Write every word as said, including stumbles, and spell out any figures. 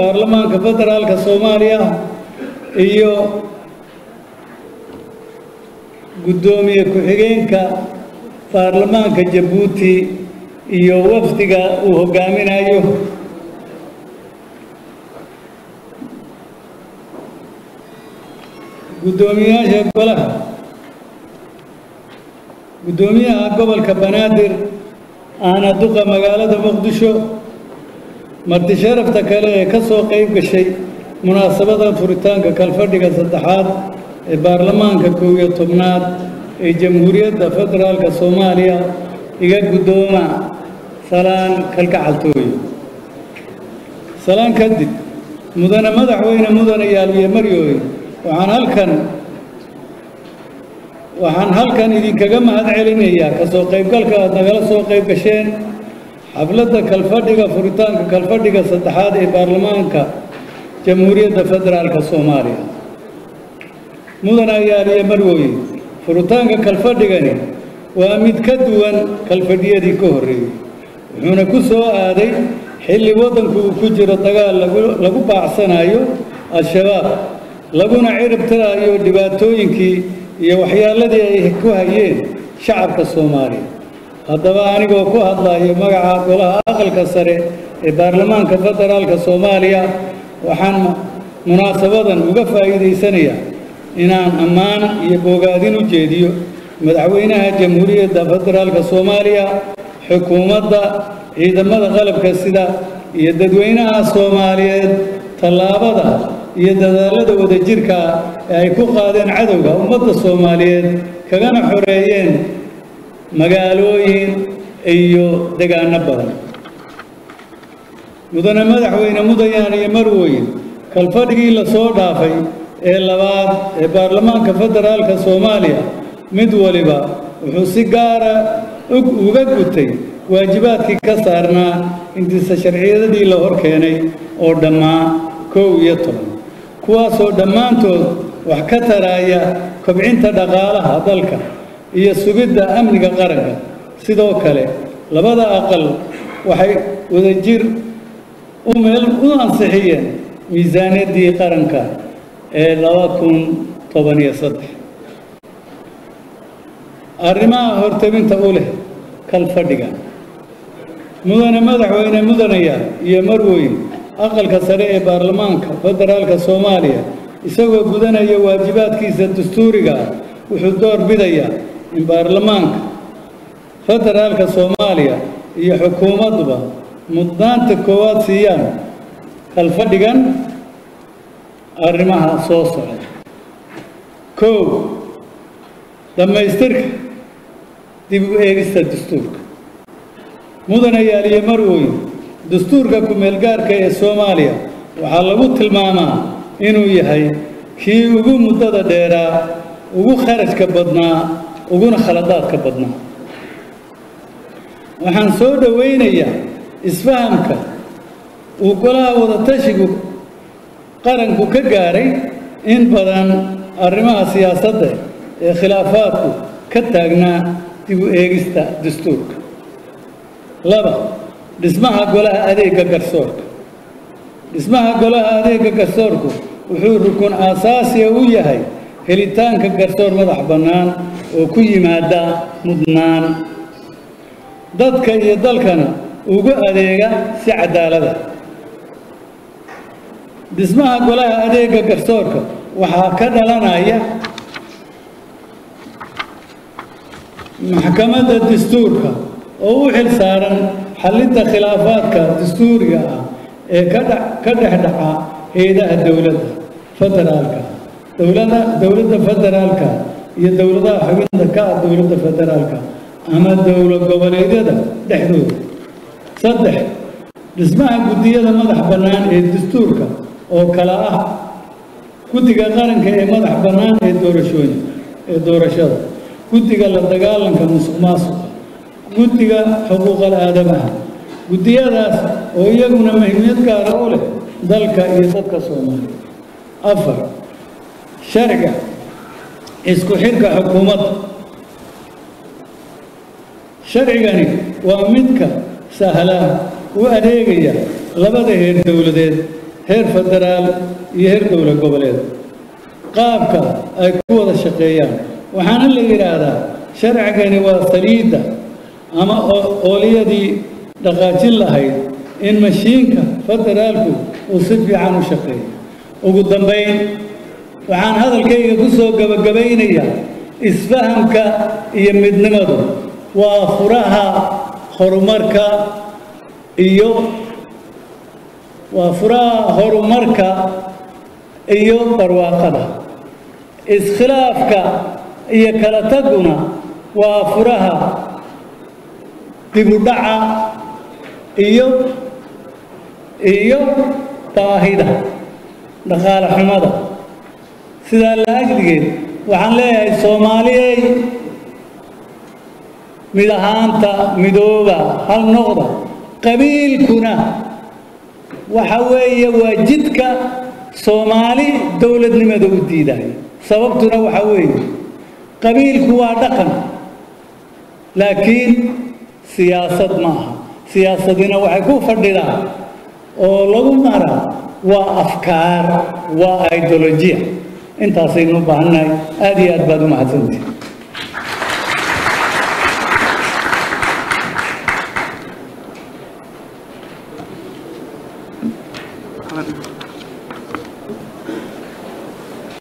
برلمان كفدرال كصوماليا iyo gudoomiye ku-xigeenka baarlamaanka Jabuuti iyo wafdiga uu hogaaminayo gudoomiyaha golaha gudoomiyaha gobolka Banaadir ana duqa magaalada Muqdisho marti sharafta kale ee ka soo qayb gashay munaasabada furitaanka kalfadhiga saddexaad ee baarlamaanka kow iyo tobnaad ee Jamhuuriyadda Federaalka Soomaaliya iga gudooma salaan kalgacaltooy salaan kadib mudane madaxweyne mudane yaaliye maryoy waxaan halkan waxaan halkan idinkaga mahad celinayaa ka soo qaybgalka aad nagala soo qayb gasheen xafladda kalfadhiga furitaanka kalfadhiga saddexaad ee baarlamaanka Jamhuuriyadda Federaalka Soomaaliya mudane yaaliye maryoy furitaanka kalfadhigani waa mid ka duwan kalfadhiyadii ka horeeyay wuxuuna ku soo aaday xilli wadanku uu ku jiro dagaal lagu baacsanayo al-shabaab laguna cirib tirayo dhibaatooyinkii iyo waxyaaladii ay ku hayeen shacabka Soomaaliya haddaba anigoo ku hadlayo magaca golaha aqalka sare ee baarlamaanka federaalka Soomaaliya waxaan munaasabadan uga faa'iideysanayaa inaan ammaan iyo bogaadin u jeediyo madaxweynaha Jamhuuriyadda Federaalka Soomaaliya xukuumadda ciidamada qalabka sida iyo dadweynaha Soomaaliyeed talaabada iyo dadaalada wadajirka ee ay ku qaadeen cadawga ummadda Soomaaliyeed kagana xoreeyeen magaalooyin iyo deegaano badan mudane madaxweyne mudane iyo marwey kalfadhigii la soo dhaafay ee labaad ee baarlamaanka federaalka Soomaaliya mid waliba wuxuu si gaar ah uga gutay waajibaadkii ka saarnaa intiisa sharciyadii la hor keenay oo dhammaa kow iyo toban kuwaasoo dhammaantood wax ka taraya kobcinta dhaqaalaha dalka iyo sugidda amniga qaranka sidoo kale labada aqal waxay wadajir u meel u ansixiyeen miisaaniyadii qaranka ee laba kun toban iyo saddex arrimaha hortabinta u leh kalfadhiga mudane madaxweyne mudanaya iyo marwey aqalka sare ee baarlamaanka federaalka Soomaaliya isagoo gudanaya waajibaadkiisa dastuuriga wuxuu door bidayaa in baarlamaanka federaalka Soomaaliya iyo xukuumadduba mudnaanta koowaad siiyaan kalfadhigan arrimaha soo socda kow dhammaystirka dib u eegista dastuurka mudane yaaliye marwey dastuurka ku meel gaarka ee Soomaaliya waxaa lagu tilmaamaa inuu yahay kii ugu muddada dheeraa ugu kharashka badnaa uguna khaladaadka badnaa waxaan soo dhaweynayaa isfahamka uu golaha wada tashigu qaranku ka gaaray in badan arrimaha siyaasadda ee khilaafaadku ka taagnaa dib u eegista dastuurka laba dhismaha golaha adeegga garsoorka dhismaha golaha adeegga garsoorku wuxuu rukun aasaasi u yahay helitaanka garsoor madax bannaan oo ku yimaada mudnaan dadka iyo dalkana ugu adeega si cadaalad ah dhismaha golaha adeegga garsoorka waxaa ka dhalanaya maxkamadda dastuurka oo u xil saaran xalinta khilaafaadka dastuuriga ah ee ka ka dhexdhaca hay'adaha dawladda federaalka dawladda dawladda federaalka iyo dawladaha xubinta ka ah dawladda federaalka ama dawlad goboleedyada dhexdooda saddex dhismaha guddiyada madax bannaan ee dastuurka oo kala ah guddiga qaranka ee madax bannaan ee doorashooyin ee doorashada guddiga la dagaalanka musuqmaasuqa guddiga xuquuqal aadamaha guddiyadaas oo iyaguna muhiimad gaar ah u leh dalka iyo dadka Soomaaliya afar sharciga isku xirka xukuumadda sharcigani waa midka sahla u adeegaya labada heer dawladeed heer federaal iyo heer dowlad goboleed qaabka ay ku wada shaqeeyaan waxaana la yiraahdaa sharcigani waa saliidda ama ooliyadii dhaqaajin lahayd in mashiinka federaalku uu si fiican u shaqeeyo ugu dambeyn waxaan hadalkayga ku soo gabagabaynayaa isfahamka iyo midnimadu waa furaha horumarka iyo waa furaha horumarka iyo barwaaqada iskhilaafka iyo kala taguna waa furaha dib u dhaca iyo iyo baahida dhaqaale xumada sidaa la ajligeed waxaan leeyahay Soomaaliyey mid ahaanta midooba hal noqda qabiilkuna waxa weeye waa jidka Soomaali dawladnimada u diiday sababtuna waxa weeye qabiilku waa dhaqan laakiin siyaasad ma aha siyaasadina waxay ku fadhidaa oo lagu maraa waa afkaar waa ideology intaasaynu u baahannahay aad iyo aad baad u mahadsantihiin